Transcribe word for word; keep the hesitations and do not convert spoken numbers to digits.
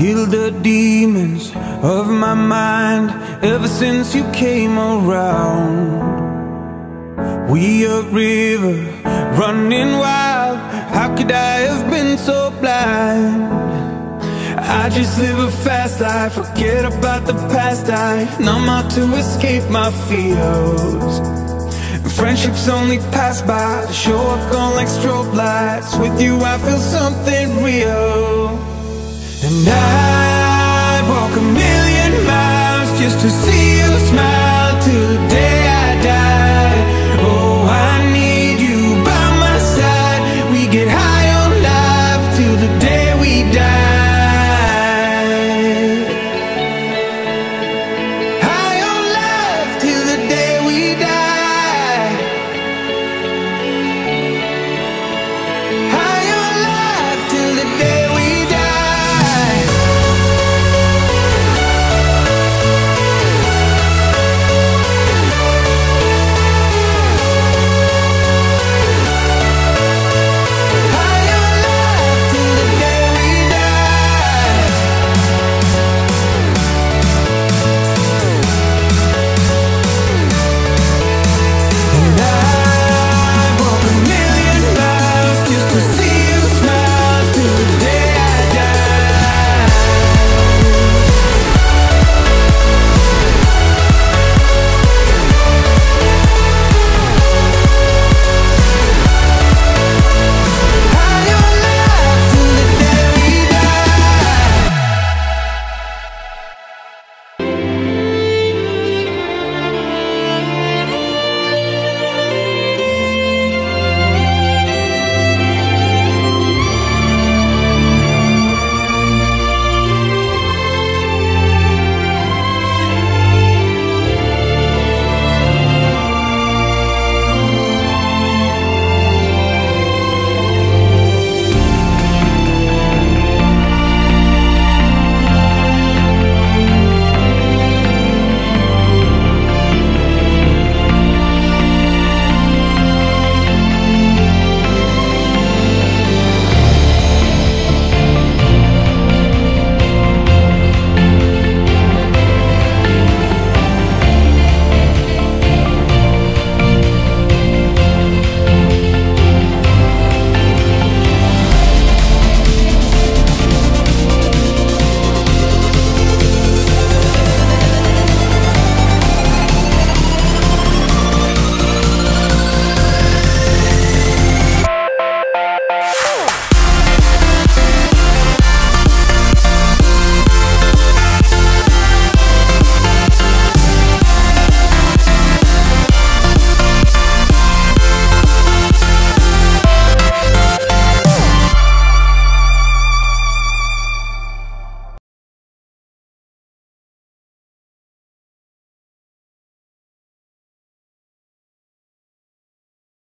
killed the demons of my mind ever since you came around. We a river running wild, how could I have been so blind? I just live a fast life, forget about the past. I numb out to escape my fears. Friendships only pass by, show up gone like strobe lights. With you I feel something real. And I'd walk a million miles just to see